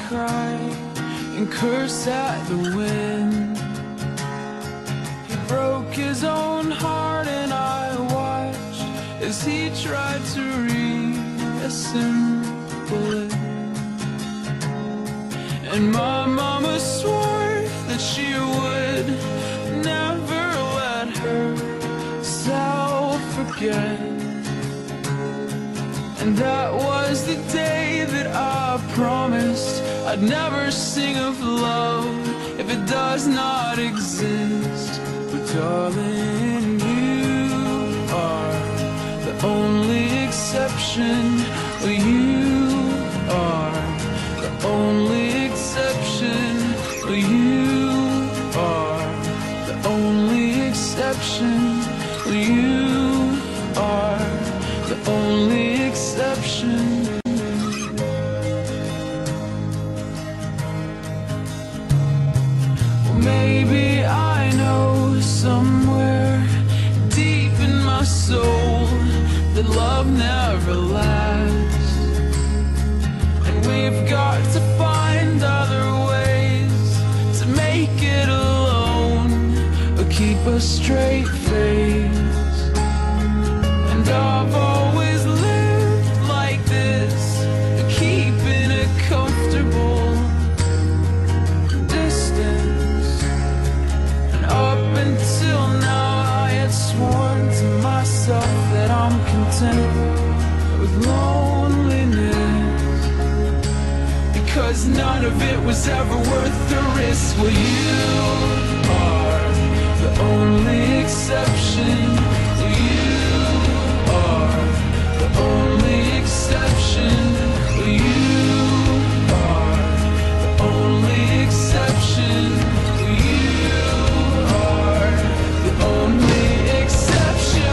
cry and curse at the wind. He broke his own heart and I watched as he tried to reassemble it. And my mama swore that she would never let herself forget. And that was the day that I promised I'd never sing of love if it does not exist. But darling, you are the only exception. You are the only exception. You are the only exception. You are the only exception. Well, maybe I know somewhere deep in my soul that love never lasts, and we've got to find other ways to make it alone or keep a straight face. And I've always lived like this, keeping a comfortable distance. And up until now I had sworn to myself that I'm content with loneliness, because none of it was ever worth the risk. Well, you are the only exception. You are the only exception. You are the only exception. You are the only exception.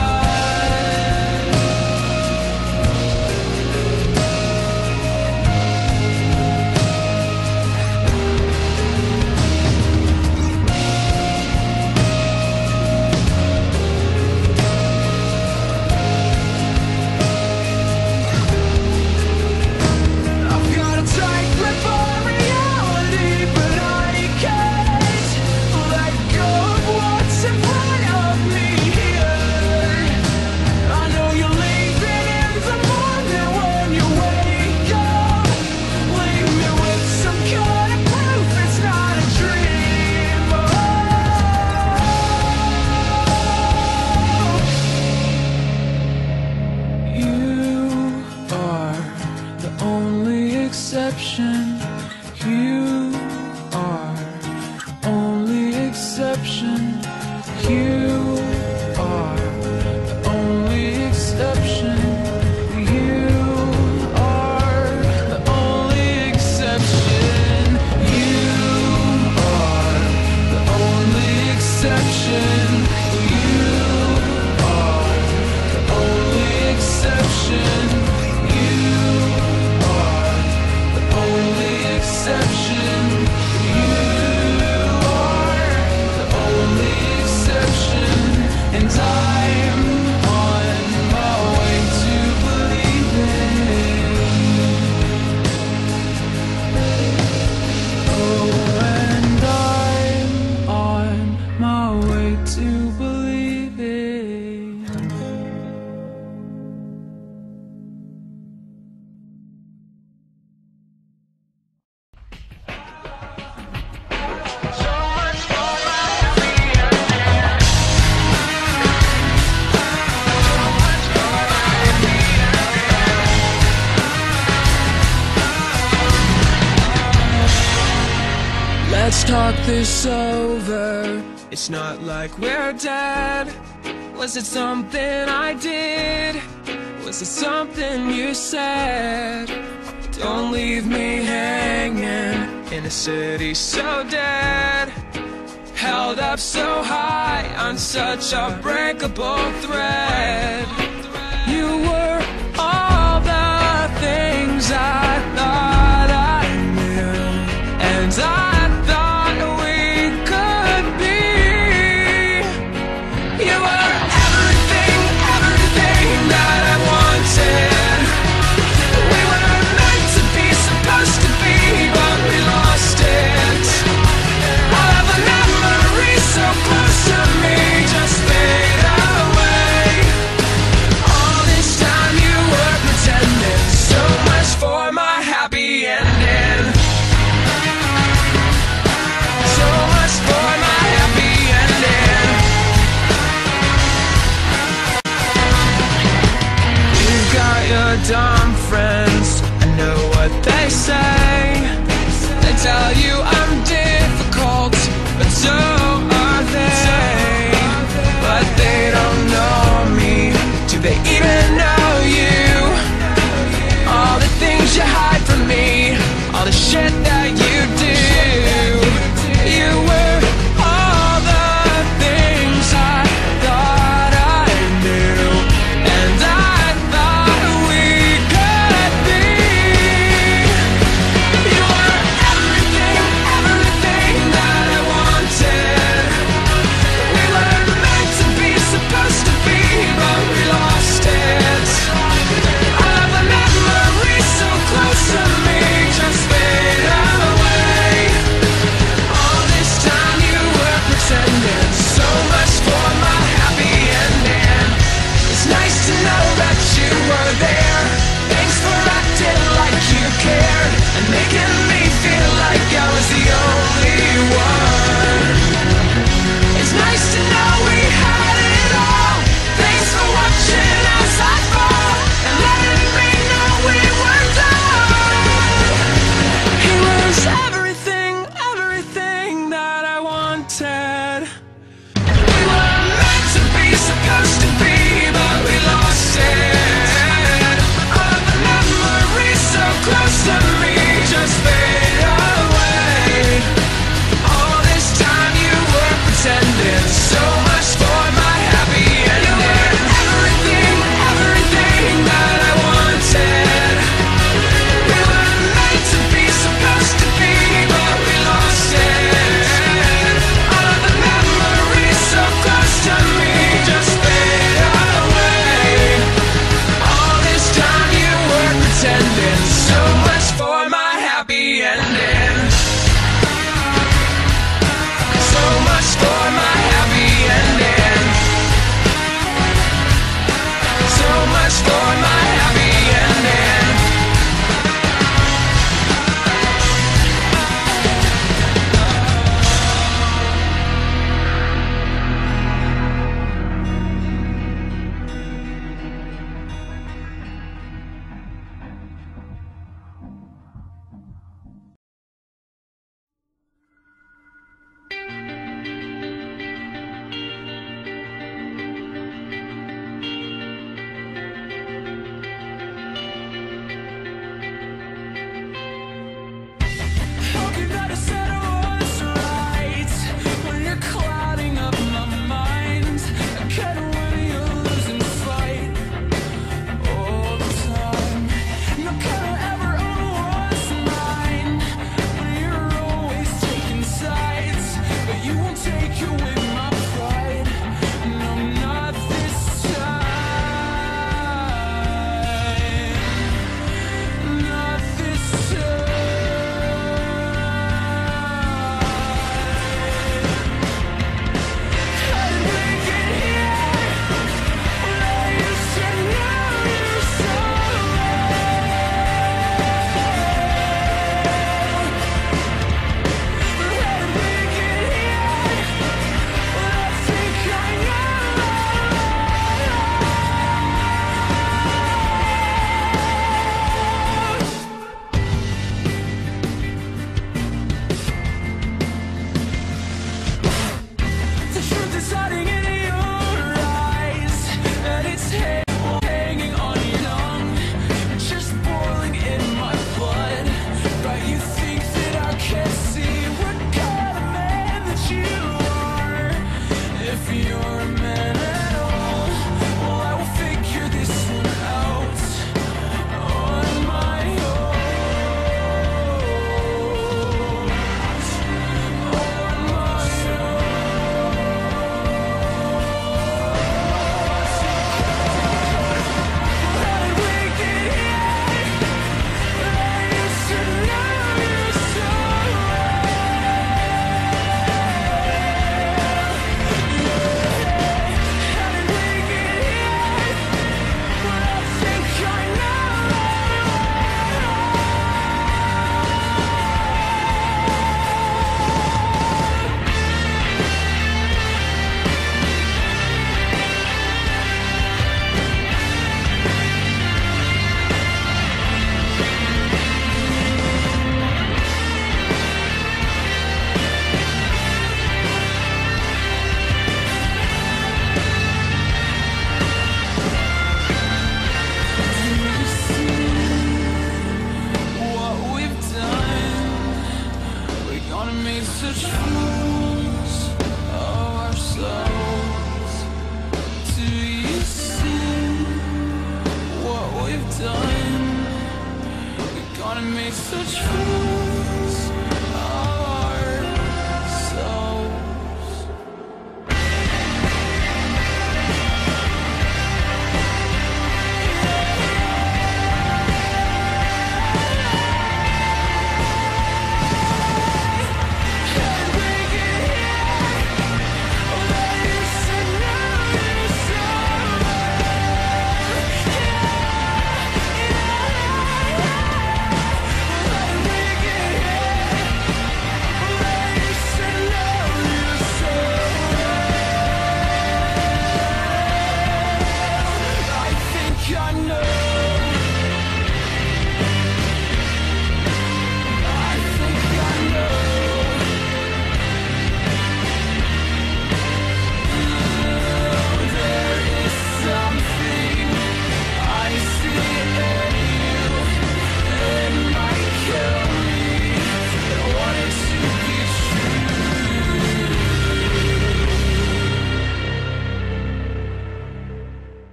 Let's talk this over. It's not like we're dead. Was it something I did? Was it something you said? Don't leave me hanging in a city so dead, held up so high on such a breakable thread. You were all the things I thought I knew, and I